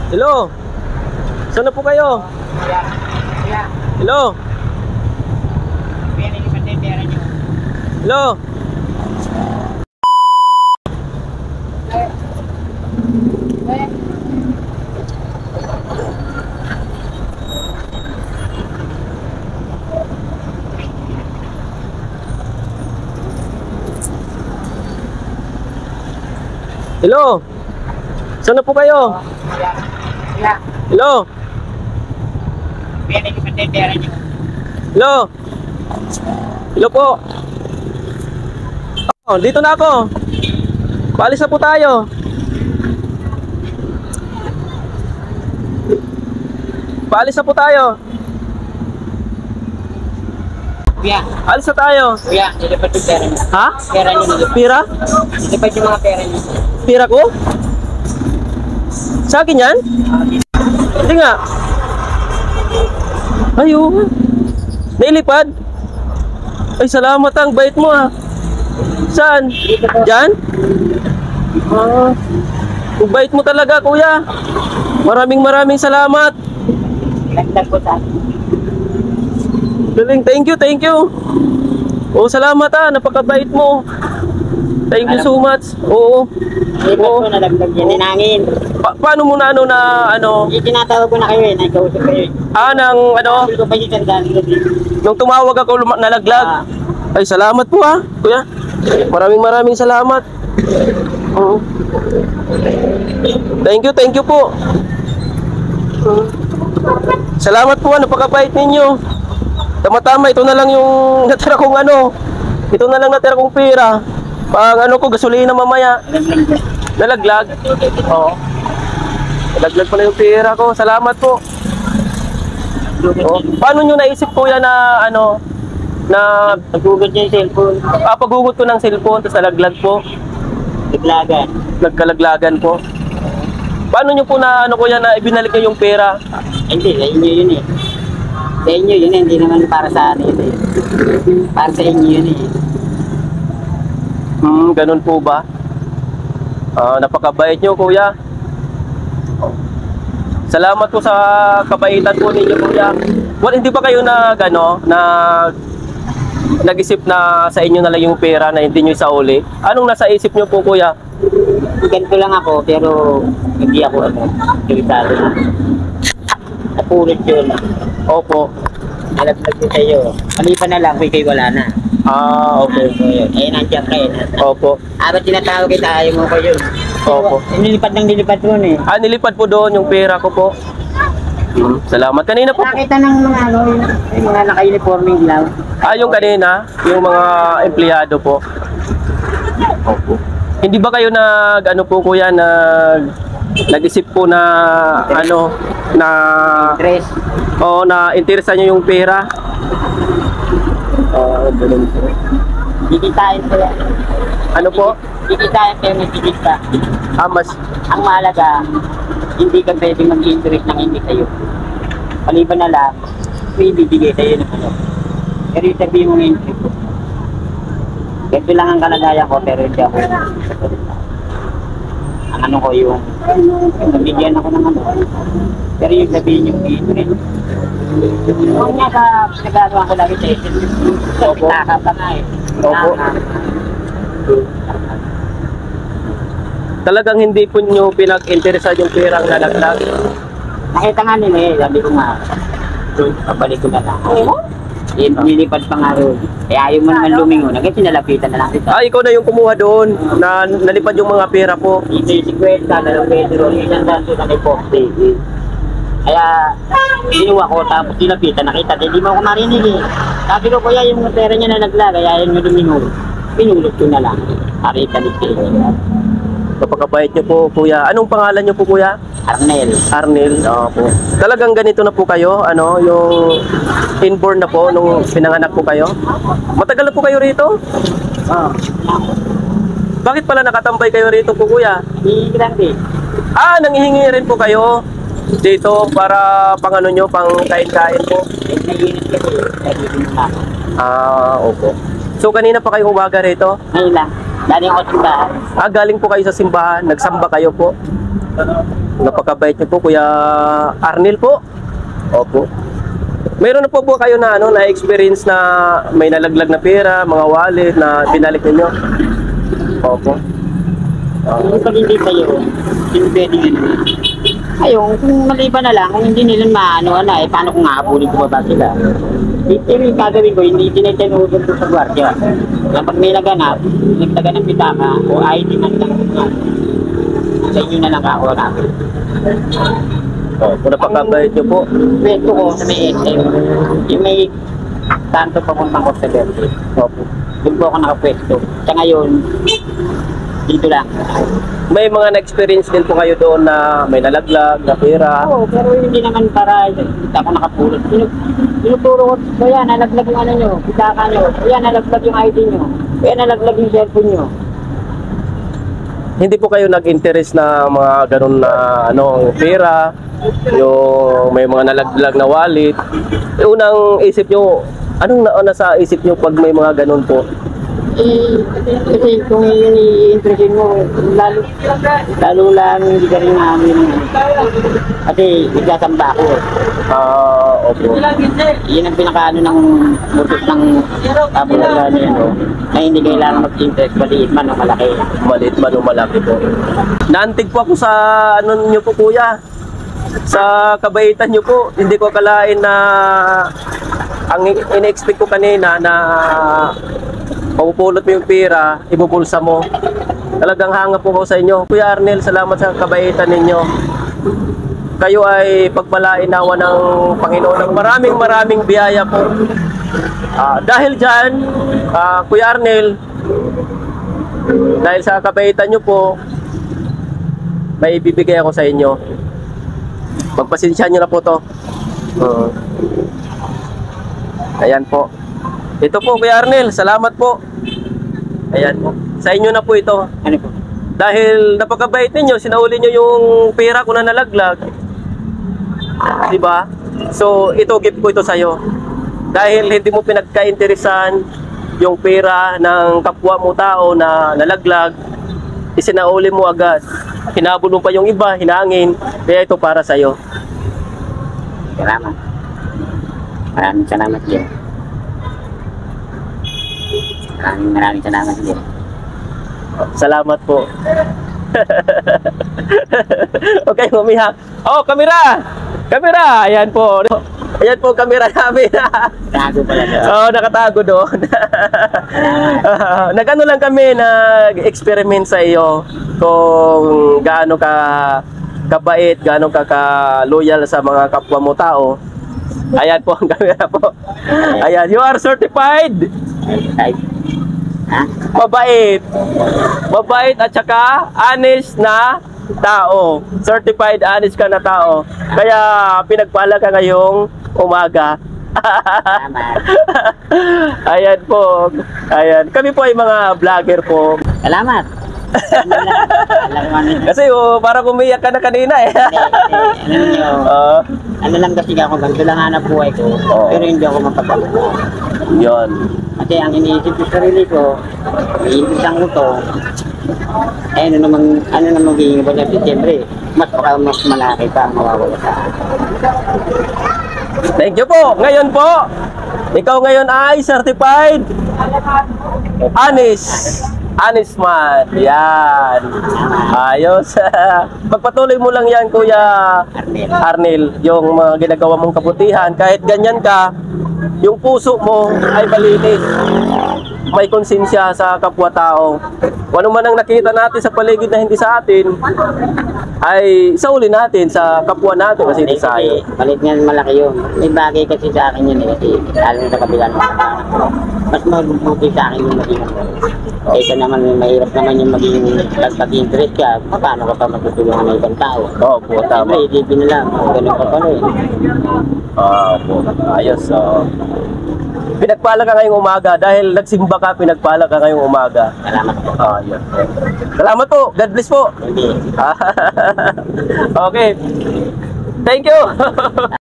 Hello? Saan na po kayo? Hello? Hello? Hello? Saan na po kayo? Hello? Hello? Hello po? Oh, dito na ako. Paalis na po tayo. Paalis na po tayo. Kuya, Alis na tayo. kuya, nilipad yung pera niyo. Ha? Pera niyo nilipad. Pira? Nilipad yung mga pera niyo. Pira ko? Sa akin yan? Hindi nga. Ayun. Nailipad? Ay, salamat ang bait mo ah. Saan? Diyan? Ah, ang bait mo talaga kuya. Maraming salamat. Nagdag ko sa akin. Galing, thank you. Oh, salamat ah, napakabait mo. Thank you so much. Oo. Nilipad ko, nalagdag yan. Ninangin. Paano mo na ano? Tinatawag ko na kayo eh. Nagkausap kayo eh. Nang ano? Sabi ko pa yung tandaan ko. Nung tumawag ako nalaglag. Ay, salamat po ha, kuya. Maraming salamat. Oo. Thank you po. Salamat po, napakabait ninyo. Tama-tama, ito na lang yung natira kong ano. Ito na lang natira kong pera. Pang ano ko, gasolina mamaya. Nalaglag. Oo. Nalaglag pa na yung pera ko. Salamat po. Oh. Paano nyo naisip kuya na ano, na Nagugod niya yung cellphone. paghugot ko ng cellphone tapos nalaglag po, Naglagan. nagkalaglagan po? Paano nyo po na ano kuya na ibinalik nyo yung pera? Hindi, sa inyo yun eh. Sa inyo yun eh. Hindi naman para sa akin yun eh. Para sa inyo yun eh. Ganun po ba? Napakabait nyo kuya. Salamat po sa kabaitan po ninyo kuya. Hindi ba kayo nag-isip na sa inyo na lang yung pera na hindi nyo isauli? Anong nasa isip nyo po kuya? Ganito lang ako pero hindi ako kiritado na. Napulot yun. Opo. Nalaglag yun sa'yo. Maliban na lang kung ikaw'y wala na. Okay. So yun. Eh, nandiyan ka eh. Opo. Ba't tinatawag kita? Ayaw mo ko yun. Opo. Nilipad doon eh. Nilipad po doon yung pera ko po. Salamat. Kanina po. Nakita ng mga ano, yung mga naka-uniforming lang. Yung kanina, yung mga empleyado po. Opo. Hindi ba kayo kuya, nag-isip po na na Dress. na interesa nyo yung pera? Ganun po. Dikitain ko yan. Ano po? Dikitain kayo may dikit ka. Mas Ang mahalaga, hindi ka pwede mag-interest ng hindi sa'yo. Maliban na lang, may bibigay sa'yo ng ano. Pero yung sabihin mo ng interest ko. Ganito lang ang kalagayan ko, pero hindi ako ang ano ko yung nabigyan ako ng ano. Pero yung sabihin yung interest. Huwag niya ka nagagawa ko lagi sa interest. Opo. Taka pa nga eh. Opo. Talagang hindi po nyo pinag-interesa yung perang nalaglag? Nakita nga nila eh, sabi ko nga, pabalik ko na lang. Nilipad pa nga ron. Kaya ayaw mo naman lumingon, kaya sinalapitan na lang kita. Ikaw na yung kumuha doon, na nalipad yung mga pera po. Ito yung 50, 2 Pedro, isang dando na may 40. Kaya, sinuwa ko, tapos nilapitan, nakita, hindi mo ako marinig eh. Sabi ko, kuya, yung mga pera niya na naglag, kaya ayaw nyo lumingon. Pinulot ko na lang. Nakita ni Pedro. Kapagkabait nyo po, kuya. Anong pangalan nyo po, kuya? Arnel. Arnel. Po. Talagang ganito na po kayo? Yung inborn na po, nung pinanganak po kayo? Matagal na po kayo rito? Bakit pala nakatambay kayo rito po, kuya? Grande. Nanghihingi rin po kayo dito para pang pang kain-kain po? Naginit kasi, naginit na ako. Opo. So, kanina pa kayo umaga rito? Ngayon lang. Galing ako simbahan. Galing po kayo sa simbahan, nagsamba kayo po. Napakabait niyo po, Kuya Arnel po. Opo. Meron na po po kayo na ano, na experience na may nalaglag na pera, mga wallet na binalik niyo? Opo. Yung pag hindi sa'yo, hindi pwede yun. Ayun, kung maliban na lang, kung hindi nila maano na, paano kung hahabulin ko ba sila? Pero yung gagawin ko, hindi tinutulog ko sa gwardiya. Kaya pag may nagtaga ng pitaka, o ID man lang, sa inyo na lang ako namin. Opo, napakabait niyo po. Pwesto ko sa may SM, yung may tanto papuntang ko sa Berkeley. Opo. Doon po ako nakapwesto. Sa ngayon, dito lang. May mga na-experience din po kayo doon na may nalaglag na pera. Oo, pero hindi naman para hindi ako nakapulot. Tinuturo ko, kaya nalaglag yung ano nyo, pitaka nyo, kaya nalaglag yung ID nyo, kaya nalaglag yung cellphone nyo. Hindi po kayo nag-interest na mga ganun na ano, pera, yung may mga nalaglag na wallet. Unang isip nyo, anong nauna sa isip nyo pag may mga ganun po? Kasi kung yun i-interestin mo, lalo lang hindi ka rin namin. Kasi nagsasamba ako eh. Opo. Yun ang pinakaano ng mutos ng kapulaga niya, no? Na hindi kailangan mag-interest, maliit man o malaki. Maliit man o malaki po. Naantig po ako sa ano nyo po, Kuya. Sa kabaitan nyo po. Hindi ko akalain na ang in-expect ko kanina na mapupulot mo yung pera, ipupulsa mo. Talagang hanga po ko sa inyo. Kuya Arnel, salamat sa kabaitan ninyo. Kayo ay pagpalain nawa ng Panginoon ng maraming biyaya po. Dahil dyan, Kuya Arnel, dahil sa kabaitan nyo po, may ibibigay ako sa inyo. Pagpasensyahan nyo na po to. Ayan po. Ito po, Kuya Arnel, salamat po. Ayan po. Sa inyo na po ito. Ano po? Dahil napakabait ninyo, sinauli nyo yung pera ko na nalaglag. Diba? So, ito, gift ko ito sa'yo. Dahil hindi mo pinagka-interesan yung pera ng kapwa mo tao na nalaglag, isinauli mo agad. Hinabol mo pa yung iba, hinangin. Kaya ito para sa'yo. Salamat. Maraming salamat din. Maraming salamat din. Salamat po. Okay, umiyak. Oh, kamera! Kamera! Ayan po. Ayan po, kamera namin. Tago pala doon. Oo, nakatago doon. Nag-ano lang kami, nag-experiment sa iyo kung gaano ka kabait, gaano ka loyal sa mga kapwa mo tao. Ayan po ang kamera po. Ayan, you are certified. Ha? Mabait. Mabait at saka honest na tao. Certified honest ka na tao. Kaya pinagpala ka ngayong umaga. Salamat. Ayan po. Ayan. Kami po ay mga vlogger po. Salamat. Kasi parang umiyak ka na kanina eh. Hindi. Ano lang kasi ako, ganito lang hanap buhay ko. Pero hindi ako mapagkakuha. Yun. Kasi ang iniisip ko sa sarili ko, iimbitang ko to, ano naman magiging ba niya, siyempre, mas malaki pa ang mawawala sa akin. Thank you po. Ngayon po, ikaw ngayon ay certified honest man. Yan. Ayos. Pagpatuloy mo lang yan, Kuya Arnel, yung mga ginagawa mong kabutihan. Kahit ganyan ka, yung puso mo ay malinis. May konsensya sa kapwa-tao. Kung ano man ang nakita natin sa paligid na hindi sa atin, ay isauli natin sa kapwa natin kasi hindi sa atin. Malit nga malaki yun. May bagay kasi sa akin yun eh. Kasi lalo sa kabila ng mas mabuti sa akin yung maging kaysa naman mahirap naman yung maging pag-interest ka, paano ka pa matutulungan ng ibang tao? Oo po, tama. Siyempre, isipin nila, ganun pa pala eh. Po. Ayos. Pinagpala ka ngayong umaga dahil nagsimba ka, pinagpala ka ngayong umaga. Salamat po. Ayos. Salamat po. God bless po. Hindi. Okay. Thank you.